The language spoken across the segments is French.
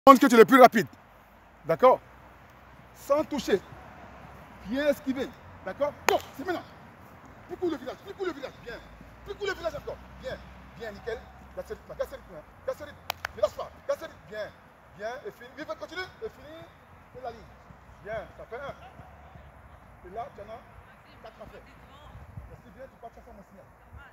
pense que tu es le plus rapide. D'accord? Sans toucher. Bien esquiver. D'accord? Bon, c'est maintenant. Plus court le village, plus court le village. Bien. Plus court le village encore. Bien. Bien, nickel. Casse le rythme, casse le rythme. Casse le rythme. Ne lâche pas. Casse le rythme. Bien. Bien. Et fini. Vive, continue. Et fini. Et la ligne. Bien. Ça fait un. Et là, tu en as 4 à faire. Reste bien, tu passes à mon signal.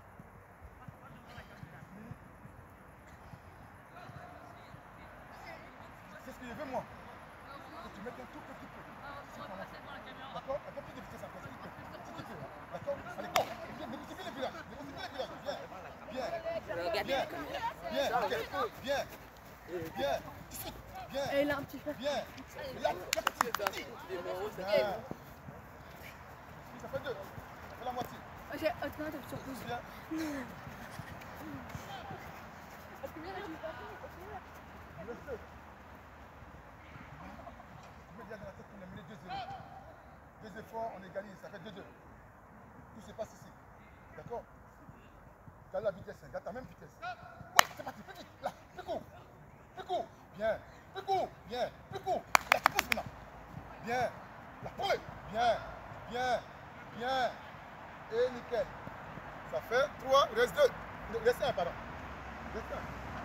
C'est ce que je veux, moi. Que tu mettes un tout petit peu. D'accord? Un peu plus de vitesse encore. S'il te plaît. D'accord? Allez, go. Négocie le village. Négocie le village. Bien. Bien. Bien. Bien. Bien. Bien. Bien. Et là, un petit peu. Bien. Et là, petit. Bien. Ça fait 2. Ça fait la moitié. J'ai honnêtement t'as surprise. Bien. Le feu. Tu mets bien dans la tête qu'on a mené 2-0. 2 efforts, on égalise, ça fait 2-2. Tout se passe ici. D'accord? Garde la vitesse, garde ta même vitesse. Ouais, c'est parti, plus vite. Là, plus court. Plus court. Bien. Plus court. Bien. Plus court. Là, tu pousses maintenant. Bien. Là, prends-le. Bien. Bien. Bien. Et nickel. Ça fait 3, reste 2. Reste 1, pardon. Reste 1.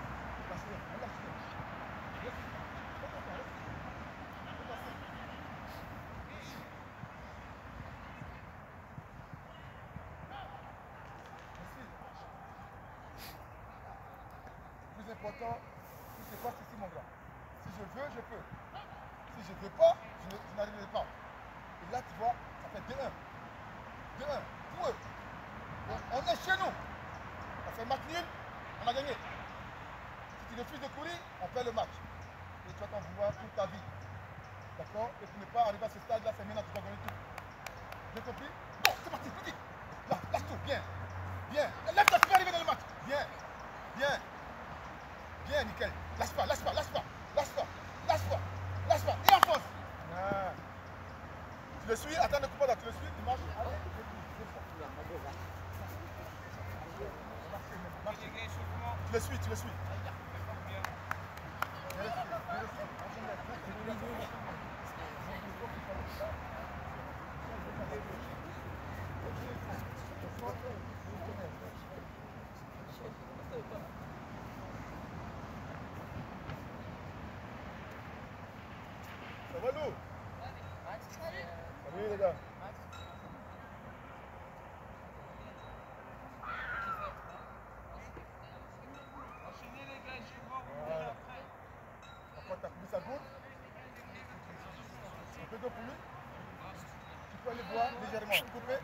Le plus important, tout se passe ici, mon grand. Si je veux, je peux. Si je ne veux pas, je n'arriverai pas. Et là, tu vois, ça fait 2-1. 2-1. Pour eux. On est chez nous. On fait match nul, on a gagné. Si tu refuses de courir, on perd le match. Et tu vas t'en vouloir toute ta vie. D'accord? Et pour ne pas arriver à ce stade-là, c'est maintenant que tu dois gagner tout. Bien compris? Bon, c'est parti, plus vite. Là, lâche tout, bien. Bien. Lève-toi, tu peux arriver dans le match. Bien. Bien. Bien, nickel. Lâche pas, lâche pas, lâche pas. Lâche pas, lâche pas, lâche pas. Et enfonce. Ah. Tu le suis, attends le coup là, tu le suis, tu marches. Allez. Tu le suis, tu le suis. Ça va l'eau? Salut les gars. Enchaînez les gars, je vais voir vous déjà après. Après tu as coupé sa goutte. Un peu d'eau pour lui. Tu peux aller boire légèrement. Couper.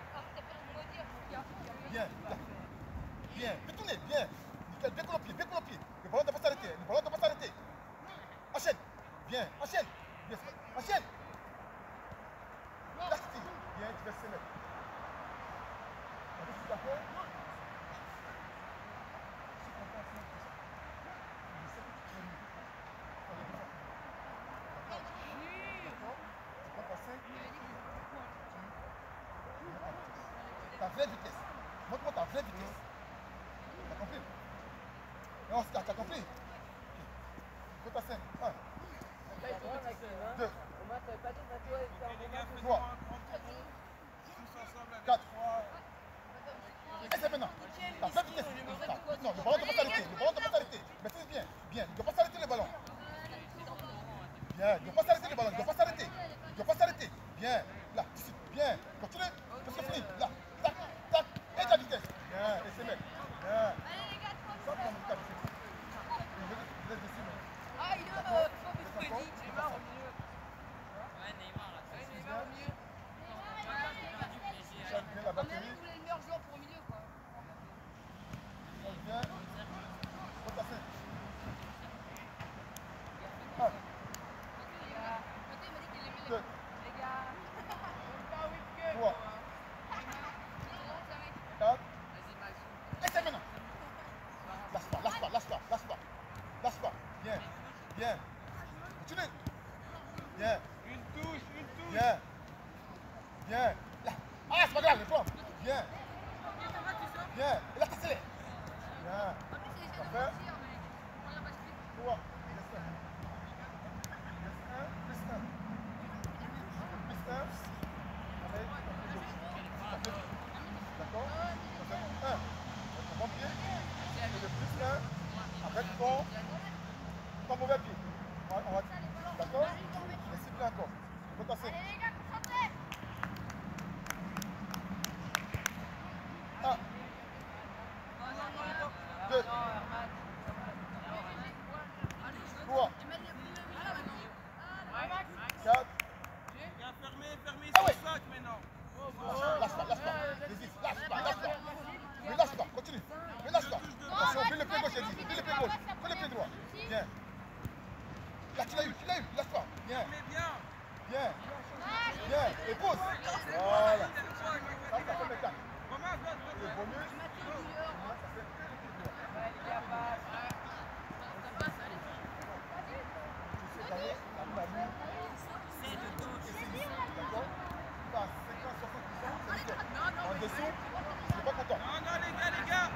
Bien. Là. Bien. Fais tourner. Bien. Nickel. Bien con le pied. Bien con le pied. Le ballon ne doit pas s'arrêter. Le ballon ne doit pas s'arrêter. Enchaîne. Bien. Enchaîne. Bien. Enchaîne. Là, c'est bien. Tu vas se mettre. Tu es d'accord? Ta vraie vitesse. Montre-moi ta vraie vitesse. T'as compris? Non, t'as compris? Fais ta 5. 1. 2. 3. 4. Et c'est maintenant. Ta vraie vitesse. Non, le ballon ne doit pas s'arrêter. Le ballon ne doit pas s'arrêter. Maîtrise bien. Bien. Il ne doit pas s'arrêter le ballon. Bien. Il ne doit pas s'arrêter le ballon. Il ne doit pas s'arrêter. Il ne doit pas s'arrêter. Bien. Là, ici. Bien. Continue. Parce que fini. Là. Tac. Tac. Et ta vitesse. Bien. Et c'est mec. Bien. Ça, comme ta vitesse. Je laisse dessus, mais. Ah, il est Neymar au milieu. Ouais, Neymar là. Ouais, Neymar au milieu. Charge bien la batterie. Vous voulez le meilleur joueur pour au milieu, quoi. Charge bien. Faut ta 5. 1. 2. 3. 4. Et c'est maintenant. Lâche pas, lâche pas, lâche pas, lâche pas. Lâche pas. Bien. Bien. Continue. Bien. Une touche. Bien. Bien. Là. Ah, c'est pas grave, je prends. Bien. Bien. Et là, t'accélères. Bien. Ça fait 3. on va... D'accord? Et ciblez encore. Potentiel. Un. 2. 3. 4. Fermez, Ah ouais. 5 maintenant. Lâche pas. Résiste, lâche pas. Mais lâche pas, continue. Mais lâche pas. Attention, fais le pied gauche, j'ai dit. Fais le pied gauche. Fais le pied droit. Bien. Là, tu l'as eu. Lâche pas. Bien. Bien. Et pousse. Voilà. Ça fait mes 4. Le bonus. Ça fait que le pied droit. Tu sais gagner la famille. D'accord? Pas 50-60%, c'est nickel. En dessous, je suis pas content. Non, les gars.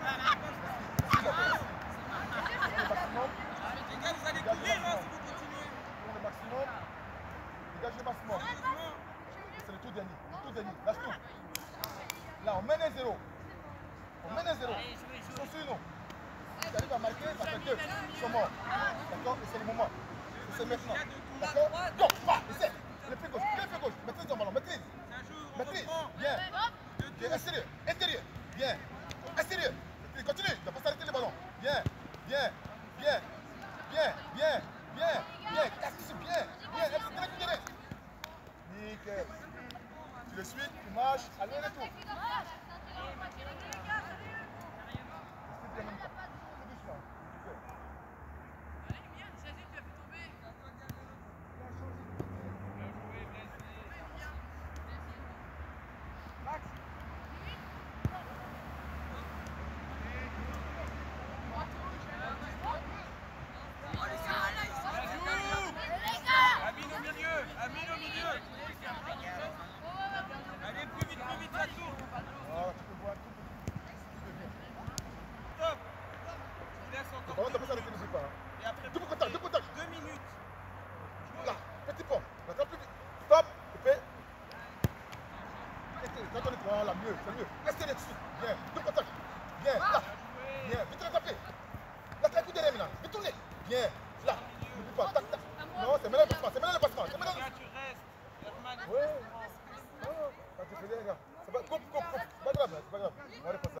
Le maximum. Les gars, vous allez courir hein, si vous continuez. Pour le maximum. Dégage le maximum. C'est le tout dernier. Lâche tout. Là, on mène un 0. Ils sont sur nous. Si tu arrives à marquer, ça fait 2. Ils sont morts. D'accord? Et c'est le moment. Et c'est maintenant. D'accord? Donc, va, essaie. Le pied gauche. Maîtrise ton ballon. Maîtrise. Bien. Reste sérieux. Intérieur. Bien. Reste sérieux. Continue. Tu ne vas pas s'arrêter le ballon. Bien. Bien. Nickel. Tu le suis, tu marches. Allez, retour.